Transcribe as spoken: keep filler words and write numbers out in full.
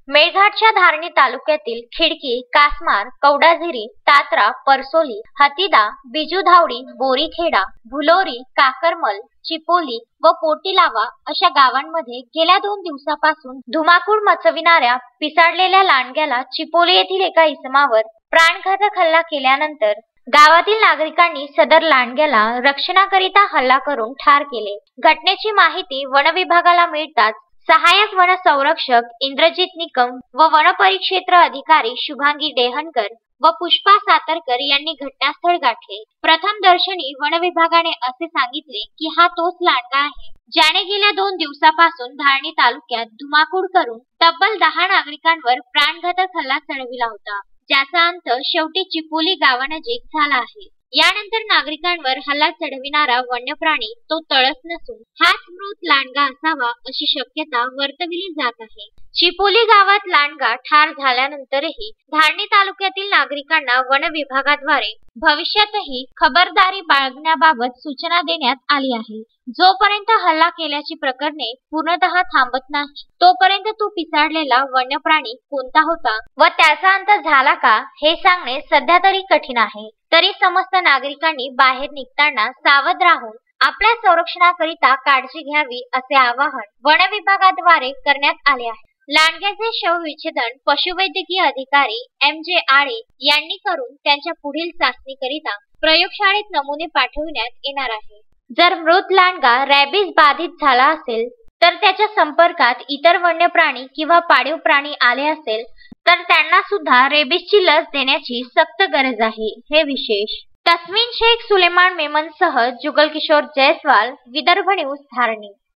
मेळघाटच्या धारणी तालुक्यातील खिडकी, कासमार, कवडाझिरी, तात्रा, परसोली, हतीदा, बिजुधावडी, बोरीखेडा, भुलोरी, काकरमल, चिपोली व पोटीलावा अशा गावांमध्ये गेल्या दोन दिवसापासून धुमाकूळ मचविणाऱ्या पिसाळलेल्या लांडग्याला चिपोली येथील एका इसमावर प्राणघातक हल्ला केल्यानंतर गावातील नागरिकांनी सदर लांडग्याला रक्षणाकरिता हल्ला करून ठार केले। घटनेची माहिती वन विभागाला मिळताच सहाय्यक वन संरक्षक इंद्रजित निकम व वन परिक्षेत्र अधिकारी शुभांगी डेहनकर व पुष्पा सातरकर यांनी घटनास्थळ गाठले। प्रथम दर्शनी वन विभागाने असे सांगितले की हा तोच लांडगा आहे ज्याने गेल्या दोन दिवसापासून धारणी तालुक्यात धुमाकूळ करून तब्बल दहा नागरिकांवर प्राणघातक हल्ला चढविला होता, ज्याचा अंत शेवटी चिपोली गावानजीक झाला आहे। यानंतर नागरिकांवर हल्ला चढविणारा वन्य प्राणी तो तळस नसून हाच मृत लांडगा असावा अशी शक्यता वर्तविली जात आहे। चिपोली गावात लांडगा ठार झाल्यानंतरही धारणी तालुक्यातील नागरिकांना वन विभागाद्वारे भविष्यातही खबरदारी बाळगण्याबाबत सूचना देण्यात आली आहे। जोपर्यंत हल्ला केल्याची प्रकरणे पूर्णतः थांबत नाही तोपर्यंत तो पिसाळलेला वन्य प्राणी कोणता होता व त्याचा अंत झाला का हे सांगणे सध्या तरी कठीण आहे। तरी समस्त नागरिकांनी बाहेर निघताना सावध राहून आपल्या संरक्षणाकरिता काळजी घ्यावी असे आवाहन वन विभागाद्वारे करण्यात आले आहे। लांडग्याचे शवविच्छेदन पशुवैद्यकीय अधिकारी एम जे आळे यांनी करून त्यांच्या पुढील चाचणीकरिता प्रयोगशाळेत नमुने पाठविण्यात येणार आहे। जर मृत लांडगा रॅबीज बाधित झाला असेल तर त्याच्या संपर्कात इतर वन्य प्राणी किंवा पाळीव प्राणी आले असेल तर त्यांना सुद्धा रेबीजची लस देण्याची सक्त गरज आहे। हे विशेष। तस्मीन शेख सुलेमान मेमन सह जुगल किशोर जयस्वाल, विदर्भ न्यूज, धारणी।